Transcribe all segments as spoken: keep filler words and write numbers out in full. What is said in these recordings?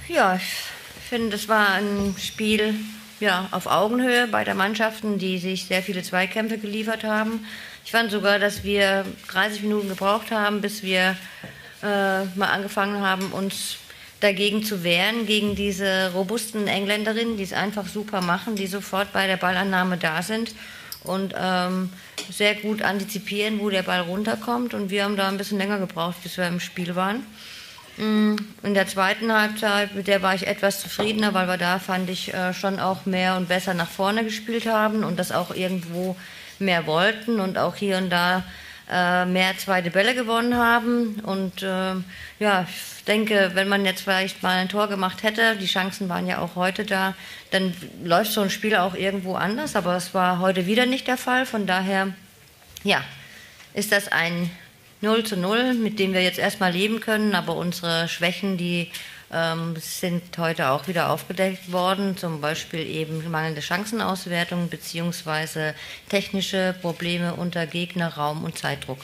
Ja, ich finde, es war ein Spiel ja, auf Augenhöhe beider Mannschaften, die sich sehr viele Zweikämpfe geliefert haben. Ich fand sogar, dass wir dreißig Minuten gebraucht haben, bis wir äh, mal angefangen haben, uns dagegen zu wehren, gegen diese robusten Engländerinnen, die es einfach super machen, die sofort bei der Ballannahme da sind und ähm, sehr gut antizipieren, wo der Ball runterkommt. Und wir haben da ein bisschen länger gebraucht, bis wir im Spiel waren. In der zweiten Halbzeit, mit der war ich etwas zufriedener, weil wir da, fand ich, schon auch mehr und besser nach vorne gespielt haben und das auch irgendwo mehr wollten und auch hier und da mehr zweite Bälle gewonnen haben. Und äh, ja, ich denke, wenn man jetzt vielleicht mal ein Tor gemacht hätte, die Chancen waren ja auch heute da, dann läuft so ein Spiel auch irgendwo anders, aber es war heute wieder nicht der Fall. Von daher, ja, ist das ein null zu null, mit dem wir jetzt erstmal leben können, aber unsere Schwächen, die ähm, sind heute auch wieder aufgedeckt worden, zum Beispiel eben mangelnde Chancenauswertung beziehungsweise technische Probleme unter Gegner, Raum und Zeitdruck.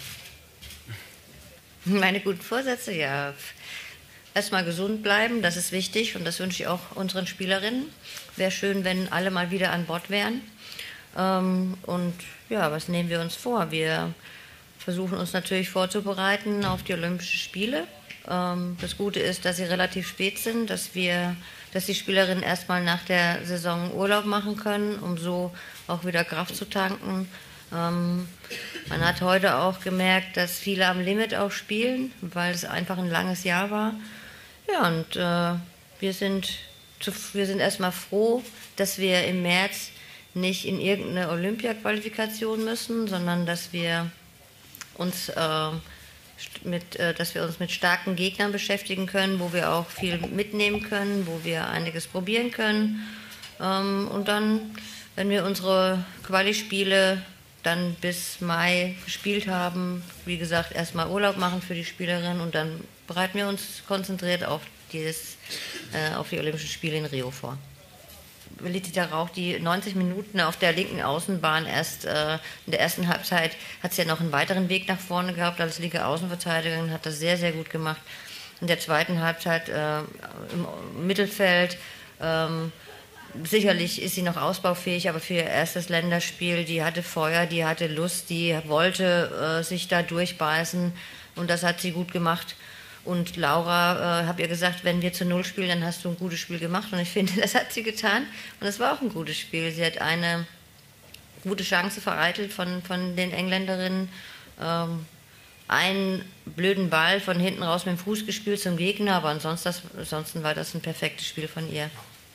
Meine guten Vorsätze, ja, erstmal gesund bleiben, das ist wichtig und das wünsche ich auch unseren Spielerinnen. Wäre schön, wenn alle mal wieder an Bord wären. Ähm, und ja, was nehmen wir uns vor? Wir versuchen uns natürlich vorzubereiten auf die Olympischen Spiele. Das Gute ist, dass sie relativ spät sind, dass, wir, dass die Spielerinnen erstmal nach der Saison Urlaub machen können, um so auch wieder Kraft zu tanken. Man hat heute auch gemerkt, dass viele am Limit auch spielen, weil es einfach ein langes Jahr war. Ja, und äh, wir sind, zu, wir sind erstmal froh, dass wir im März nicht in irgendeine Olympia-Qualifikation müssen, sondern dass wir uns äh, mit, äh, dass wir uns mit starken Gegnern beschäftigen können, wo wir auch viel mitnehmen können, wo wir einiges probieren können. Ähm, und dann, wenn wir unsere Quali-Spiele dann bis Mai gespielt haben, wie gesagt, erstmal Urlaub machen für die Spielerinnen und dann bereiten wir uns konzentriert auf, dieses, äh, auf die Olympischen Spiele in Rio vor. Felicitas Rauch, die neunzig Minuten auf der linken Außenbahn erst äh, in der ersten Halbzeit hat sie ja noch einen weiteren Weg nach vorne gehabt als linke Außenverteidigerin, hat das sehr, sehr gut gemacht. In der zweiten Halbzeit äh, im Mittelfeld, ähm, sicherlich ist sie noch ausbaufähig, aber für ihr erstes Länderspiel, die hatte Feuer, die hatte Lust, die wollte äh, sich da durchbeißen und das hat sie gut gemacht. Und Laura, äh, habe ihr gesagt, wenn wir zu Null spielen, dann hast du ein gutes Spiel gemacht. Und ich finde, das hat sie getan. Und es war auch ein gutes Spiel. Sie hat eine gute Chance vereitelt von, von den Engländerinnen. Ähm, einen blöden Ball von hinten raus mit dem Fuß gespielt zum Gegner, aber ansonsten, das, ansonsten war das ein perfektes Spiel von ihr.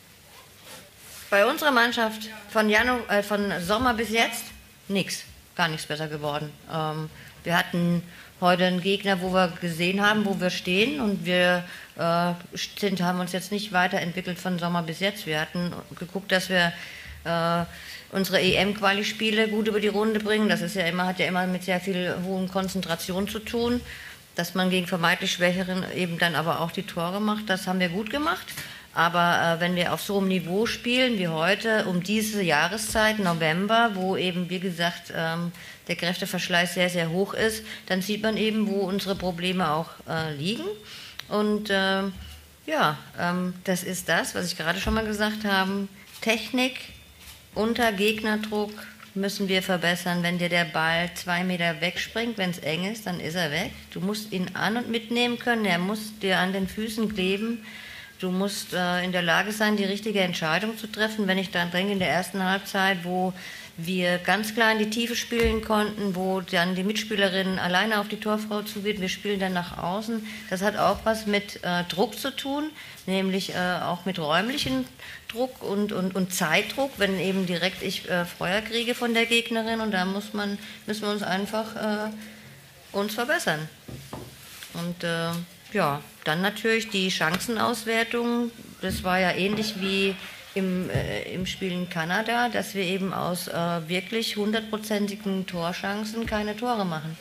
Bei unserer Mannschaft von, Janu, äh, von Sommer bis jetzt nichts, gar nichts besser geworden. Ähm, wir hatten heute einen Gegner, wo wir gesehen haben, wo wir stehen und wir äh, sind, haben uns jetzt nicht weiterentwickelt von Sommer bis jetzt. Wir hatten geguckt, dass wir äh, unsere E M-Quali-Spiele gut über die Runde bringen. Das ist ja immer, hat ja immer mit sehr viel hohen Konzentration zu tun, dass man gegen vermeintlich Schwächeren eben dann aber auch die Tore macht. Das haben wir gut gemacht. Aber äh, wenn wir auf so einem Niveau spielen wie heute, um diese Jahreszeit, November, wo eben, wie gesagt, ähm, der Kräfteverschleiß sehr, sehr hoch ist, dann sieht man eben, wo unsere Probleme auch äh, liegen. Und äh, ja, ähm, das ist das, was ich gerade schon mal gesagt habe. Technik unter Gegnerdruck müssen wir verbessern. Wenn dir der Ball zwei Meter wegspringt, wenn es eng ist, dann ist er weg. Du musst ihn an- und mitnehmen können, er muss dir an den Füßen kleben. Du musst äh, in der Lage sein, die richtige Entscheidung zu treffen. Wenn ich dann denke, in der ersten Halbzeit, wo wir ganz klar in die Tiefe spielen konnten, wo dann die Mitspielerin alleine auf die Torfrau zugeht, wir spielen dann nach außen. Das hat auch was mit äh, Druck zu tun, nämlich äh, auch mit räumlichem Druck und, und, und Zeitdruck, wenn eben direkt ich äh, Feuer kriege von der Gegnerin. Und da muss man, müssen wir uns einfach äh, uns verbessern. Und äh, ja, dann natürlich die Chancenauswertung. Das war ja ähnlich wie im, äh, im Spiel in Kanada, dass wir eben aus äh, wirklich hundertprozentigen Torchancen keine Tore machen.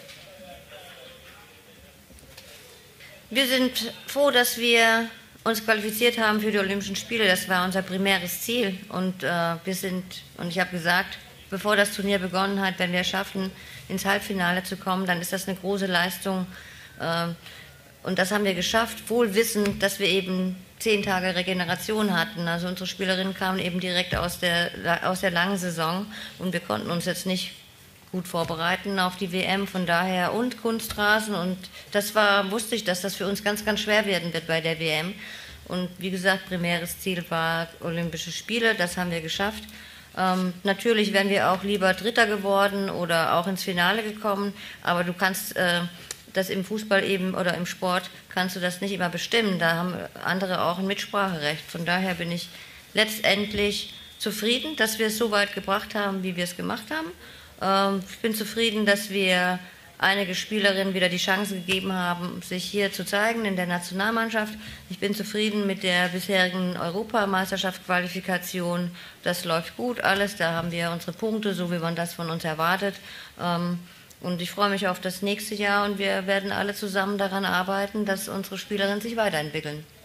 Wir sind froh, dass wir uns qualifiziert haben für die Olympischen Spiele. Das war unser primäres Ziel. Und äh, wir sind, und ich habe gesagt, bevor das Turnier begonnen hat, wenn wir schaffen, ins Halbfinale zu kommen, dann ist das eine große Leistung. Äh, Und das haben wir geschafft, wohl wissend, dass wir eben zehn Tage Regeneration hatten. Also unsere Spielerinnen kamen eben direkt aus der, aus der langen Saison und wir konnten uns jetzt nicht gut vorbereiten auf die W M, von daher und Kunstrasen und das war, wusste ich, dass das für uns ganz, ganz schwer werden wird bei der W M und wie gesagt, primäres Ziel war Olympische Spiele, das haben wir geschafft. Ähm, natürlich wären wir auch lieber Dritter geworden oder auch ins Finale gekommen, aber du kannst äh, das im Fußball eben oder im Sport kannst du das nicht immer bestimmen, da haben andere auch ein Mitspracherecht, von daher bin ich letztendlich zufrieden, dass wir es so weit gebracht haben, wie wir es gemacht haben. Ich bin zufrieden, dass wir einige Spielerinnen wieder die Chance gegeben haben, sich hier zu zeigen in der Nationalmannschaft. Ich bin zufrieden mit der bisherigen Europameisterschaftsqualifikation. Das läuft gut alles, da haben wir unsere Punkte, so wie man das von uns erwartet. Und ich freue mich auf das nächste Jahr und wir werden alle zusammen daran arbeiten, dass unsere Spielerinnen sich weiterentwickeln.